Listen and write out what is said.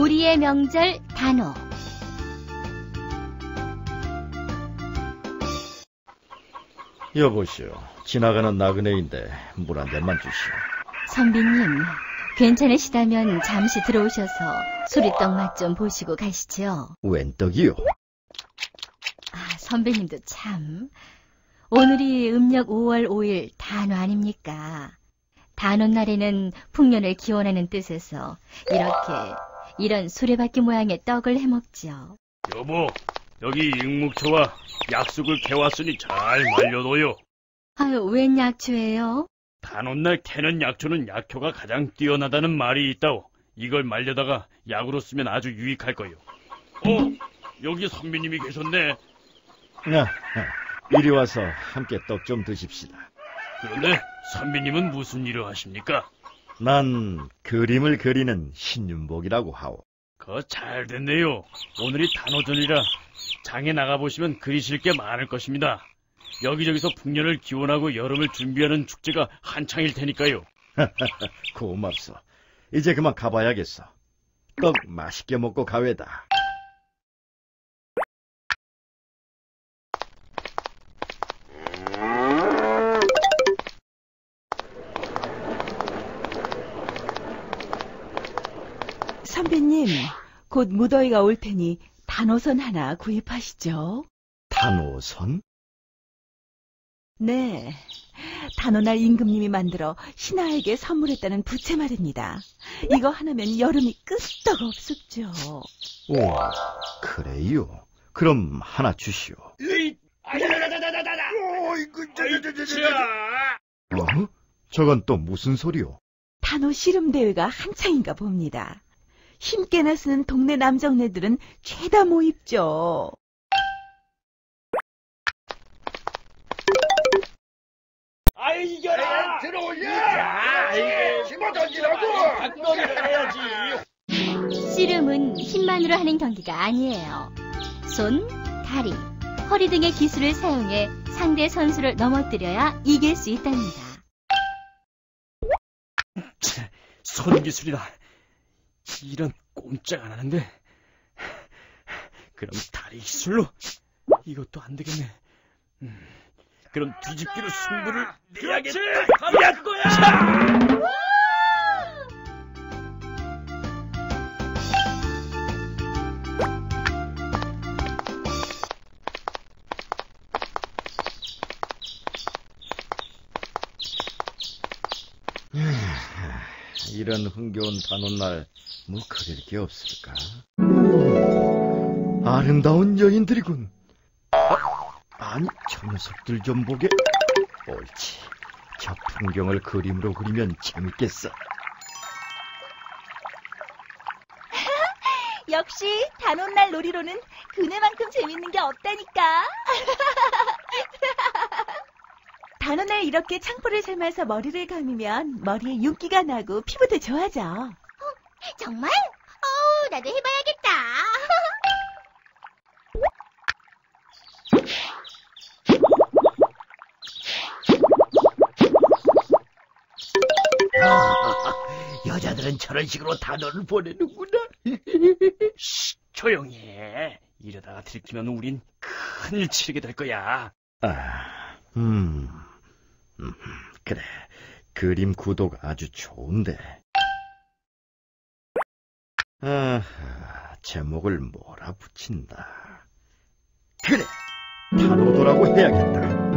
우리의 명절 단오. 여보시오, 지나가는 나그네인데 물 한 잔만 주시오. 선비님, 괜찮으시다면 잠시 들어오셔서 소리떡 맛 좀 보시고 가시죠. 웬 떡이요? 선배님도 참. 오늘이 음력 5월 5일 단오 아닙니까? 단오날에는 풍년을 기원하는 뜻에서 이런 수레바퀴 모양의 떡을 해먹죠. 여보, 여기 익묵초와 약숙을 캐왔으니 잘 말려둬요. 아유, 웬 약초예요? 단오날 캐는 약초는 약효가 가장 뛰어나다는 말이 있다오. 이걸 말려다가 약으로 쓰면 아주 유익할 거요. 여기 선비님이 계셨네. 이리 와서 함께 떡 좀 드십시다. 그런데 선비님은 무슨 일을 하십니까? 난 그림을 그리는 신윤복이라고 하오. 그거 잘 됐네요. 오늘이 단오전이라 장에 나가보시면 그리실 게 많을 것입니다. 여기저기서 풍년을 기원하고 여름을 준비하는 축제가 한창일 테니까요. 고맙소. 이제 그만 가봐야겠어. 떡 맛있게 먹고 가외다. 선배님, 곧 무더위가 올 테니 단오선 하나 구입하시죠. 단오선? 네, 단오날 임금님이 만들어 신하에게 선물했다는 부채 말입니다. 이거 하나면 여름이 끄떡없었죠. 오, 그래요? 그럼 하나 주시오. 저건 또 무슨 소리요? 단오 씨름대회가 한창인가 봅니다. 힘께나 쓰는 동네 남정네들은 죄다 모입죠. 이겨라! 들어올려! 집어 던지라고! 박거리를 해야지. 씨름은 힘만으로 하는 경기가 아니에요. 손, 다리, 허리 등의 기술을 사용해 상대 선수를 넘어뜨려야 이길 수 있답니다. 손기술이다. 이런 꼼짝 안 하는데. 그럼 다리 기술로? 이것도 안 되겠네. 그럼 뒤집기로 승부를 내야겠다. 야, 그거야! 이런 흥겨운 단오날 뭐 그릴 게 없을까? 아름다운 여인들이군. 아니, 저 녀석들 좀 보게. 옳지. 저 풍경을 그림으로 그리면 재밌겠어. 역시 단오날 놀이로는 그네만큼 재밌는 게 없다니까. 단오날 이렇게 창포를 삶아서 머리를 감으면 머리에 윤기가 나고 피부도 좋아져. 정말? 나도 해봐야겠다. 여자들은 저런 식으로 단오를 보내는구나. 조용히 해. 이러다가 들키면 우린 큰일 치르게 될 거야. 그래. 그림 구도가 아주 좋은데. 제목을 뭐라 붙인다. 그래, 단오도라고 해야겠다.